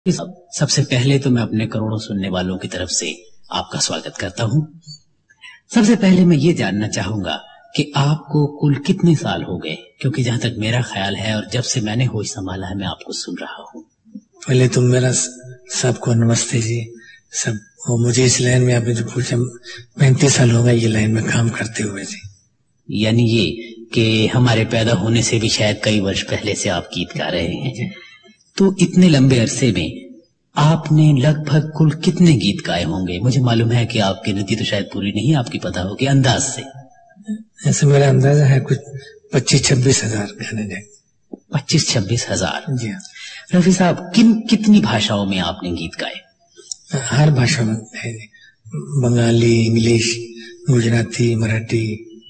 सबसे पहले तो मैं अपने करोड़ों सुनने वालों की तरफ से आपका स्वागत करता हूं। सबसे पहले मैं ये जानना चाहूंगा कि आपको कुल कितने साल हो गए, क्योंकि जहां तक मेरा ख्याल है और जब से मैंने होश संभाला है मैं आपको सुन रहा हूं। पहले तो मेरा सबको नमस्ते जी। सब वो मुझे इस लाइन में आपने जो पूछा, 35 साल हो गए ये लाइन में काम करते हुए जी। यानी ये कि हमारे पैदा होने से भी शायद कई वर्ष पहले से आप गीत गा रहे हैं। तो इतने लंबे अरसे में आपने लगभग कुल कितने गीत गाए होंगे? मुझे मालूम है कि आपकी गिनती तो शायद पूरी नहीं आपकी पता होगी, अंदाज से। ऐसे मेरा अंदाजा है कुछ 25-26 हजार गाने गए। 25-26 हजार जी हाँ। रफी साहब, कितनी भाषाओं में आपने गीत गाए? हर भाषा में है, बंगाली, इंग्लिश, गुजराती, मराठी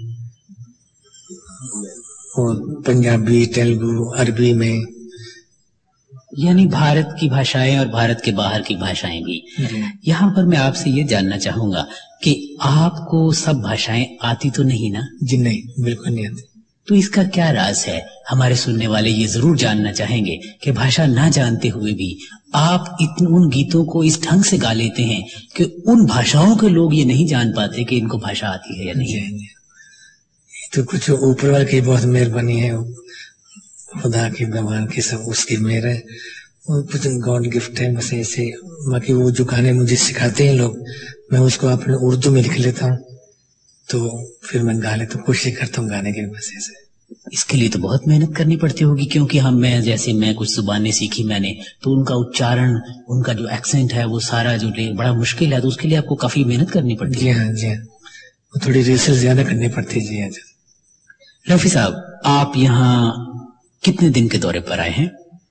और पंजाबी, तेलुगु, अरबी में। यानी भारत की भाषाएं और भारत के बाहर की भाषाएं भी। यहाँ पर मैं आपसे ये जानना चाहूंगा कि आपको सब भाषाएं आती तो नहीं ना? जी नहीं, बिल्कुल नहीं आती। तो इसका क्या राज है? हमारे सुनने वाले ये जरूर जानना चाहेंगे कि भाषा ना जानते हुए भी आप उन गीतों को इस ढंग से गा लेते हैं कि उन भाषाओं के लोग ये नहीं जान पाते कि इनको भाषा आती है या नहीं। तो कुछ ऊपर वाले की बहुत मेहरबानी है, खुदा की, भगवान की, सब उसकी मेहर है, कुछ गॉड गिफ्ट है बस ऐसे। बाकी वो जो गाने मुझे सिखाते हैं लोग, मैं उसको अपने उर्दू में लिख लेता हूँ, तो फिर मैं गा लेता हूँ, कोशिश करता हूँ गाने की बस ऐसे। इसके लिए तो बहुत मेहनत करनी पड़ती होगी, क्योंकि मैं कुछ जुबानें सीखी मैंने, तो उनका उच्चारण, उनका जो एक्सेंट है वो सारा जो बड़ा मुश्किल है, तो उसके लिए आपको काफी मेहनत करनी पड़ती है। जी हाँ, जी हाँ, वो थोड़ी रिसर्च ज्यादा करनी पड़ती है। जी हाँ। रफी साहब, आप यहाँ कितने दिन के दौरे पर आए हैं?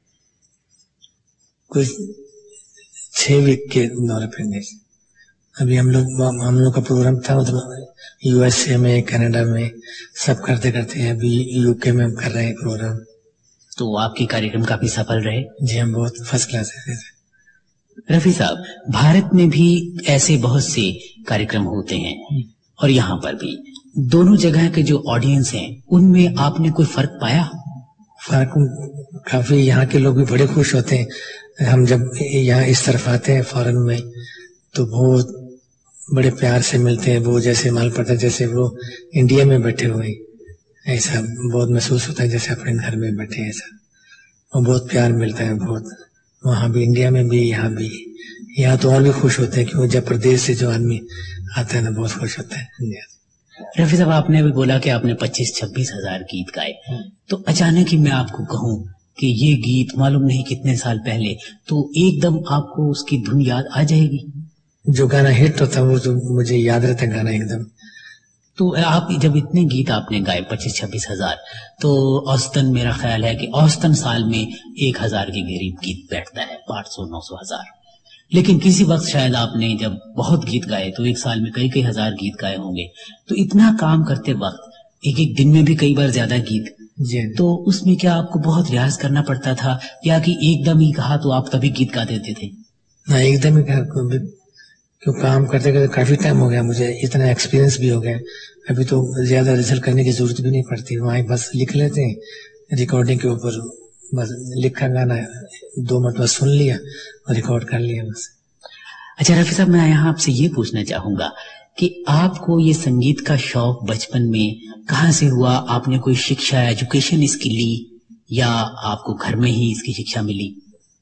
कुछ 6 वीक के दौरे पर नहीं। अभी हम लोग का प्रोग्राम था उधर यूएसए में, कनाडा में, सब करते करते हैं अभी यूके में हम कर रहे हैं प्रोग्राम। तो आपके कार्यक्रम काफी सफल रहे? जी हम बहुत फर्स्ट क्लास है। रफी साहब, भारत में भी ऐसे बहुत से कार्यक्रम होते हैं और यहाँ पर भी, दोनों जगह के जो ऑडियंस हैं उनमें आपने कोई फर्क पाया? फर्क काफी, यहाँ के लोग भी बड़े खुश होते हैं। हम जब यहाँ इस तरफ आते हैं फॉरेन में, तो बहुत बड़े प्यार से मिलते हैं। वो जैसे मालूम पड़ता है जैसे वो इंडिया में बैठे हुए, ऐसा बहुत महसूस होता है जैसे अपने घर में बैठे, ऐसा। और बहुत प्यार मिलता है, बहुत, वहाँ भी, इंडिया में भी, यहाँ भी। यहाँ तो और भी खुश होते हैं कि वो जब प्रदेश से जो आदमी आता है ना, बहुत खुश होता है। रफी साहब, आपने भी बोला कि आपने 25-26 हजार गीत गाए, तो अचानक ही मैं आपको कहूँ कि ये गीत मालूम नहीं कितने साल पहले, तो एकदम आपको उसकी धुन याद आ जाएगी। जो गाना हिट होता है वो तो मुझे याद रहता है गाना एकदम। तो आप जब इतने गीत आपने गाए 25-26 हजार, तो औसतन मेरा ख्याल है कि औसतन साल में 1000 के करीब गीत बैठता है, 500-900 हजार। लेकिन किसी वक्त शायद आपने जब बहुत गीत गाए तो एक साल में कई हजार गीत गाए होंगे। तो इतना काम करते वक्त एक एक दिन में भी कई बार ज्यादा गीत, तो उसमें क्या आपको बहुत रियाज करना पड़ता था, या कि एकदम ही कहा तो आप तभी गीत गा देते थे? ना, एकदम ही कहा, क्यों काम करते करते काफी टाइम हो गया, मुझे इतना एक्सपीरियंस भी हो गया। अभी तो ज्यादा रिसर्च करने की जरूरत भी नहीं पड़ती, वहाँ बस लिख लेते हैं रिकॉर्डिंग के ऊपर, बस लिखा गाना 2 मिनट बस सुन लिया और रिकॉर्ड कर लिया बस। अच्छा रफी साहब, मैं यहाँ आपसे ये पूछना चाहूंगा कि आपको ये संगीत का शौक बचपन में कहाँ से हुआ? आपने कोई शिक्षा, एजुकेशन इसकी ली, या आपको घर में ही इसकी शिक्षा मिली?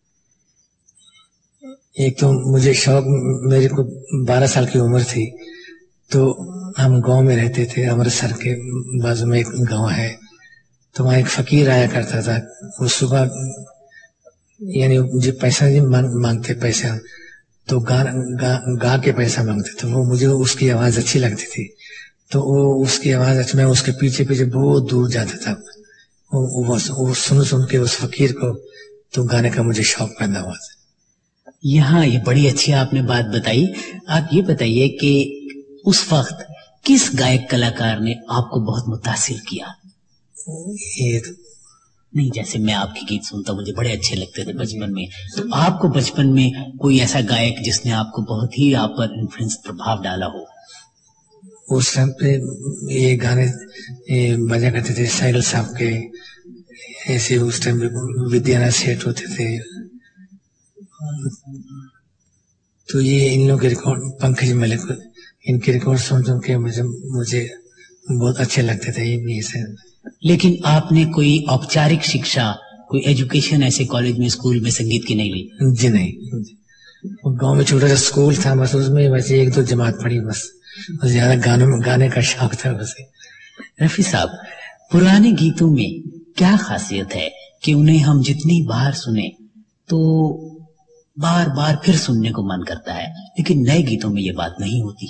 एक तो मुझे शौक, मेरे को 12 साल की उम्र थी, तो हम गांव में रहते थे, अमृतसर के बाजू में एक गांव है, तो वहाँ एक फकीर आया करता था। वो सुबह यानी मुझे पैसा नहीं मांगते, पैसा तो गा के पैसा मांगते, तो वो मुझे उसकी आवाज अच्छी लगती थी, तो वो उसकी आवाज अच्छी, मैं उसके पीछे पीछे बहुत दूर जाता था। वो सुन के उस फकीर को, तो गाने का मुझे शौक पैदा हुआ। यहाँ ये बड़ी अच्छी आपने बात बताई। आप ये बताइए कि उस वक्त किस गायक कलाकार ने आपको बहुत मुतासिर किया? ये नहीं, जैसे मैं आपके गीत सुनता हूँ, मुझे बड़े अच्छे लगते थे बचपन में, तो आपको बचपन में कोई ऐसा गायक जिसने आपको बहुत ही आप पर इन्फ्लुएंस, प्रभाव डाला हो? उस टाइम पे ये गाने बजा करते थे साइकिल साहब के, ऐसे उस टाइम विद्यानाथ सेठ होते थे, तो ये इन लोगों के रिकॉर्ड, पंकज मलिक, इनके रिकॉर्ड सुन के मुझे बहुत अच्छे लगते थे ये भी ऐसे। लेकिन आपने कोई औपचारिक शिक्षा, कोई एजुकेशन ऐसे कॉलेज में, स्कूल में संगीत की नहीं ली? जी नहीं, गांव में छोटा सा स्कूल था बस, उसमें वैसे 1-2 जमात पढ़ी बस, ज्यादा गाने का शौक था बस। रफी साहब, पुराने गीतों में क्या खासियत है कि उन्हें हम जितनी बार सुने तो बार बार फिर सुनने को मन करता है, लेकिन नए गीतों में ये बात नहीं होती?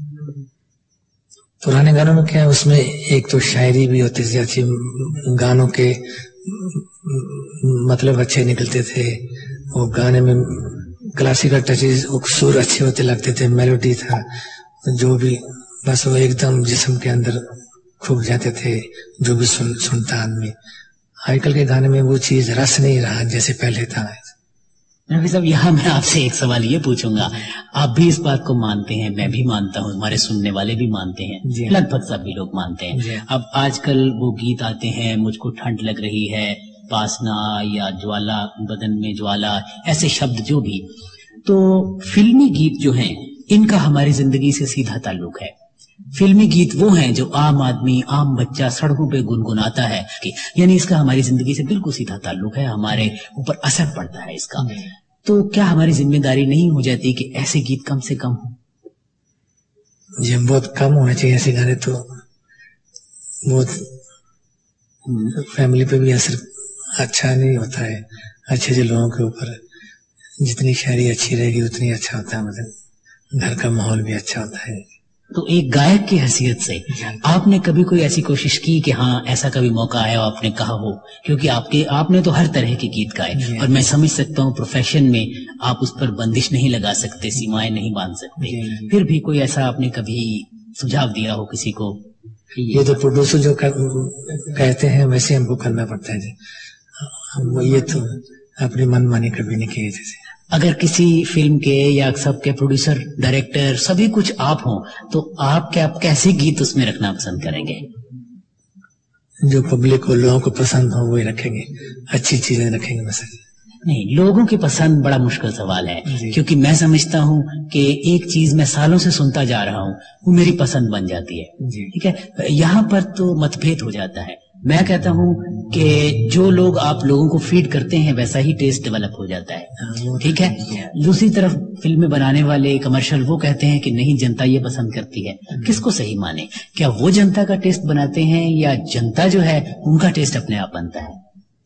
पुराने गानों में क्या है, उसमें एक तो शायरी भी होती थी अच्छी, गानों के मतलब अच्छे निकलते थे, वो गाने में क्लासिकल टचेस, सुर अच्छे होते लगते थे, मेलोडी था जो भी, बस वो एकदम जिस्म के अंदर खूब जाते थे जो भी सुनता आदमी। आजकल के गाने में वो चीज रस नहीं रहा जैसे पहले था। रफी साहब, यहाँ मैं आपसे एक सवाल ये पूछूंगा, आप भी इस बात को मानते हैं, मैं भी मानता हूँ, हमारे सुनने वाले भी मानते हैं, लगभग सभी लोग मानते हैं, अब आजकल वो गीत आते हैं, मुझको ठंड लग रही है, पासना या ज्वाला, बदन में ज्वाला, ऐसे शब्द जो भी, तो फिल्मी गीत जो हैं इनका हमारी जिंदगी से सीधा ताल्लुक है। फिल्मी गीत वो हैं जो आम आदमी, आम बच्चा सड़कों पे गुनगुनाता है, यानी इसका हमारी जिंदगी से बिल्कुल सीधा ताल्लुक है, हमारे ऊपर असर पड़ता है इसका। तो क्या हमारी जिम्मेदारी नहीं हो जाती कि ऐसे गीत कम से कम हो? ये बहुत कम होने चाहिए ऐसे गाने, तो बहुत फैमिली पे भी असर अच्छा नहीं होता है, अच्छे लोगों के ऊपर जितनी शायरी अच्छी रहेगी उतनी अच्छा होता है, मतलब घर का माहौल भी अच्छा होता है। तो एक गायक की हैसियत से आपने कभी कोई ऐसी कोशिश की कि हाँ ऐसा कभी मौका आया हो, आपने कहा हो, क्योंकि आपने तो हर तरह के गीत गाए और मैं समझ सकता हूँ प्रोफेशन में आप उस पर बंदिश नहीं लगा सकते, सीमाएं नहीं बांध सकते, फिर भी कोई ऐसा आपने कभी सुझाव दिया हो किसी को? ये तो प्रोड्यूसर जो कहते हैं वैसे हमको करना पड़ता है, हम ये तो अपनी मनमानी कभी नहीं किए। जैसे अगर किसी फिल्म के या सबके प्रोड्यूसर, डायरेक्टर सभी कुछ आप हों, तो आप कैसे गीत उसमें रखना पसंद करेंगे? जो पब्लिक को, लोगों को पसंद हो वही रखेंगे, अच्छी चीजें रखेंगे बस। नहीं, लोगों की पसंद बड़ा मुश्किल सवाल है, क्योंकि मैं समझता हूँ कि एक चीज मैं सालों से सुनता जा रहा हूँ, वो मेरी पसंद बन जाती है, ठीक है। यहाँ पर तो मतभेद हो जाता है। मैं कहता हूँ कि जो लोग आप लोगों को फीड करते हैं वैसा ही टेस्ट डेवलप हो जाता है, ठीक है। दूसरी तरफ फिल्में बनाने वाले, कमर्शियल, वो कहते हैं कि नहीं जनता ये पसंद करती है। किसको सही माने? क्या वो जनता का टेस्ट बनाते हैं या जनता जो है उनका टेस्ट अपने आप बनता है?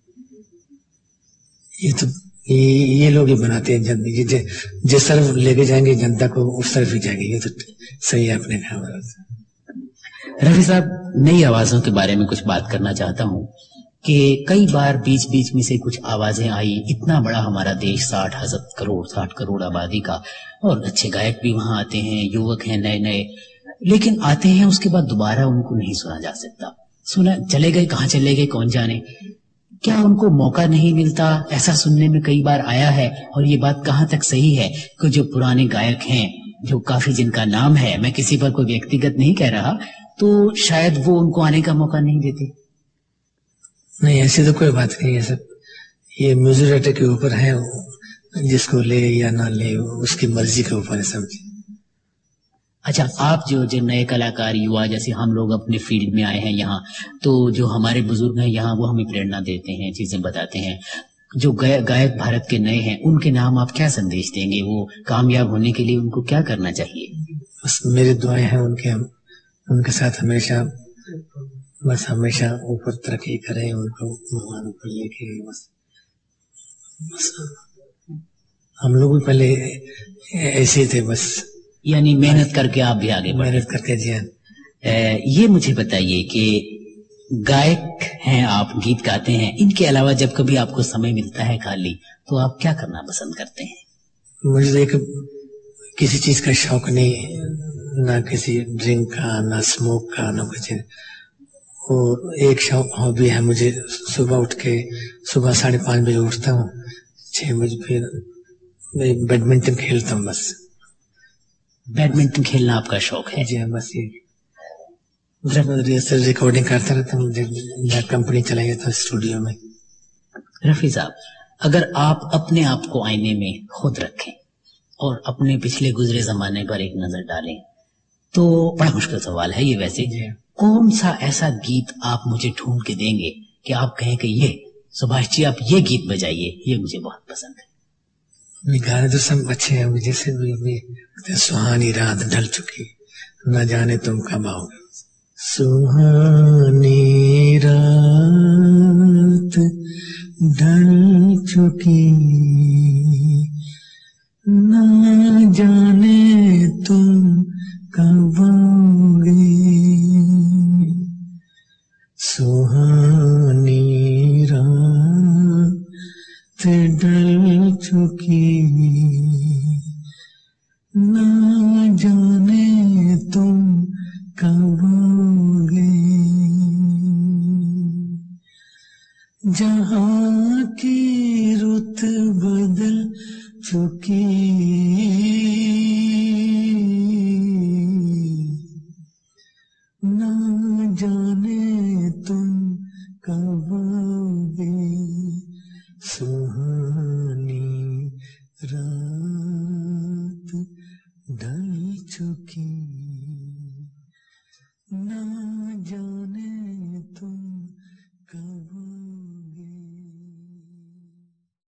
ये तो ये लोग ही बनाते हैं, जिस तरफ लेके जाएंगे जनता को उस तरफ ही जाएंगे, ये तो सही है अपने काम। रफी साहब, नई आवाजों के बारे में कुछ बात करना चाहता हूँ कि कई बार बीच बीच में से कुछ आवाजें आई, इतना बड़ा हमारा देश, 60 करोड़ आबादी का, और अच्छे गायक भी वहां आते हैं, युवक हैं नए नए, लेकिन आते हैं उसके बाद दोबारा उनको नहीं सुना जा सकता। सुना चले गए, कहाँ चले गए कौन जाने, क्या उनको मौका नहीं मिलता? ऐसा सुनने में कई बार आया है, और ये बात कहाँ तक सही है कि जो पुराने गायक हैं, जो काफी जिनका नाम है, मैं किसी पर कोई व्यक्तिगत नहीं कह रहा, तो शायद वो उनको आने का मौका नहीं देते? नहीं, ऐसी तो कोई बात नहीं है सर, ये म्यूजिक डायरेक्टर के ऊपर है, जिसको ले या ना ले उसकी मर्जी के ऊपर है सब। अच्छा, आप जो नए कलाकार, युवा, जैसे हम लोग अपने फील्ड में आए हैं यहाँ, तो जो हमारे बुजुर्ग हैं यहाँ वो हमें प्रेरणा देते हैं, चीजें बताते हैं, जो गायक भारत के नए हैं उनके नाम आप क्या संदेश देंगे? वो कामयाब होने के लिए उनको क्या करना चाहिए? बस मेरी दुआएं हैं उनके साथ हमेशा, बस हमेशा ऊपर तरक्की करें, उनको भगवान ऊपर लेके, बस हम लोग भी पहले ऐसे थे बस, यानी मेहनत करके आप भी आगे बढ़े। मेहनत करके जी। ये मुझे बताइए कि गायक हैं आप, गीत गाते हैं, इनके अलावा जब कभी आपको समय मिलता है खाली, तो आप क्या करना पसंद करते हैं? मुझे किसी चीज का शौक नहीं, ना किसी ड्रिंक का, ना स्मोक का, ना कुछ। वो एक शौक, हॉबी है मुझे, सुबह उठ के, सुबह 5:30 बजे उठता हूँ, 6 बजे फिर मैं बैडमिंटन खेलता हूँ बस। बैडमिंटन खेलना आपका शौक है? जी हाँ, बस ये रिहर्सल रिकॉर्डिंग करता रहता हूँ, कंपनी चलाई जाता हूँ स्टूडियो में। रफी साहब, अगर आप अपने आप को आईने में खुद रखें और अपने पिछले गुजरे जमाने पर एक नजर डालें, तो बड़ा मुश्किल सवाल है ये वैसे। कौन सा ऐसा गीत आप मुझे ढूंढ के देंगे कि आप कहें कि ये सुभाष जी आप ये गीत बजाइए, ये मुझे बहुत पसंद है। गाने तो सब अच्छे हैं, जैसे भी सुहानी रात ढल चुकी, न जाने तुम कब आओगे। सुहानी रात ढल चुकी, न जाने तुम कब आओगे। सुहानी रात ढल चुकी, न जाने तुम कब आओगे। जहाँ की रुत बदल चुकी, न जाने तुम कब आओगे। सुहानी रात ढल चुकी, न